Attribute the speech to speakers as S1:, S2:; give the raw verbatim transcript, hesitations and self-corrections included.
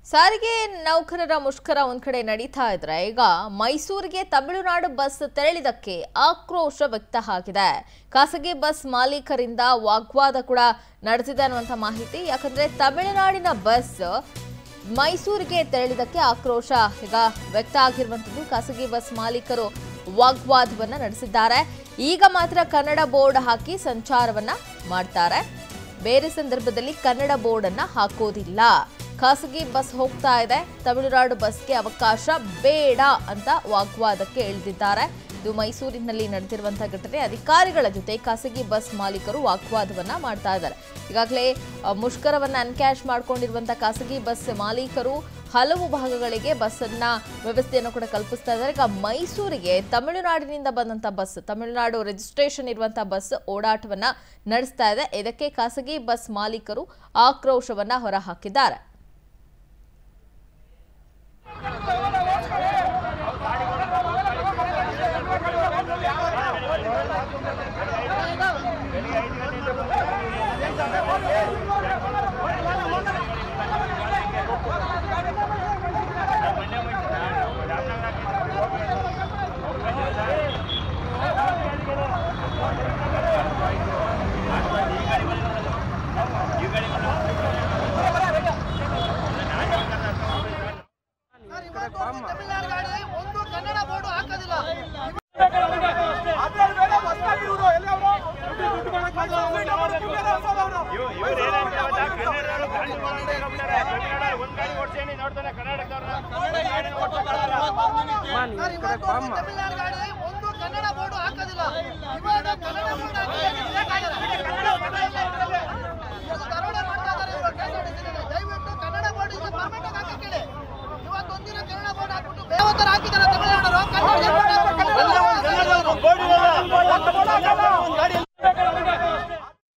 S1: ಸಾರಿಗೆ ನೌಕರರ ಮುಷ್ಕರ ಒಂದ್ ಕಡೆ ನಡೀತಾ ಇದ್ರೆ ಈಗ ಮೈಸೂರಿಗೆ ತಮಿಳುನಾಡು ಬಸ್ ತೆರಳಿದಕ್ಕೆ ಆಕ್ರೋಶ ವ್ಯಕ್ತ ಆಗಿದೆ. ಖಾಸಗಿ ಬಸ್ ಮಾಲೀಕರಿಂದ ವಾಗ್ವಾದ ಕೂಡ ನಡೆದಿದೆ ಅನ್ನುವಂತ ಮಾಹಿತಿ. ಯಾಕಂದ್ರೆ ತಮಿಳುನಾಡಿನ ಬಸ್ ಮೈಸೂರಿಗೆ ತೆರಳಿದಕ್ಕೆ ಆಕ್ರೋಶ ಈಗ ವ್ಯಕ್ತ ಆಗಿರುವಂತದ್ದು. ಖಾಸಗಿ ಬಸ್ ಮಾಲೀಕರು ವಾಗ್ವಾದವನ್ನ ನಡೆಸಿದ್ದಾರೆ. ಈಗ ಮಾತ್ರ ಕನ್ನಡ ಬೋರ್ಡ್ ಹಾಕಿ ಸಂಚಾರವನ್ನ ಮಾಡ್ತಾರೆ. ಬೇರೆ ಸಂದರ್ಭದಲ್ಲಿ ಕನ್ನಡ ಬೋರ್ಡ್ ಅನ್ನ ಹಾಕೋದಿಲ್ಲ. ಖಾಸಗಿ ಬಸ್ ಹೋಗ್ತಾ ಇದೆ, ತಮಿಳುನಾಡು ಬಸ್ಗೆ ಅವಕಾಶ ಬೇಡ ಅಂತ ವಾಗ್ವಾದಕ್ಕೆ ಇಳಿದಿದ್ದಾರೆ. ಇದು ಮೈಸೂರಿನಲ್ಲಿ ನಡೆದಿರುವಂತಹ ಘಟನೆ. ಅಧಿಕಾರಿಗಳ ಜೊತೆ ಖಾಸಗಿ ಬಸ್ ಮಾಲೀಕರು ವಾಗ್ವಾದವನ್ನ ಮಾಡ್ತಾ ಇದ್ದಾರೆ. ಈಗಾಗಲೇ ಮುಷ್ಕರವನ್ನ ಅನ್ಕ್ಯಾಶ್ ಮಾಡ್ಕೊಂಡಿರುವಂತಹ ಖಾಸಗಿ ಬಸ್ ಮಾಲೀಕರು ಹಲವು ಭಾಗಗಳಿಗೆ ಬಸ್ ಅನ್ನ ವ್ಯವಸ್ಥೆಯನ್ನು ಕೂಡ ಕಲ್ಪಿಸ್ತಾ ಇದ್ದಾರೆ. ಈಗ ಮೈಸೂರಿಗೆ ತಮಿಳುನಾಡಿನಿಂದ ಬಂದಂತ ಬಸ್, ತಮಿಳುನಾಡು ರಿಜಿಸ್ಟ್ರೇಷನ್ ಇರುವಂತಹ ಬಸ್ ಓಡಾಟವನ್ನ ನಡೆಸ್ತಾ ಇದೆ. ಇದಕ್ಕೆ ಖಾಸಗಿ ಬಸ್ ಮಾಲೀಕರು ಆಕ್ರೋಶವನ್ನ ಹೊರಹಾಕಿದ್ದಾರೆ.
S2: ಕನ್ನಡ ಬೋರ್ಡ್ ಹಾಕೋದಿಲ್ಲ.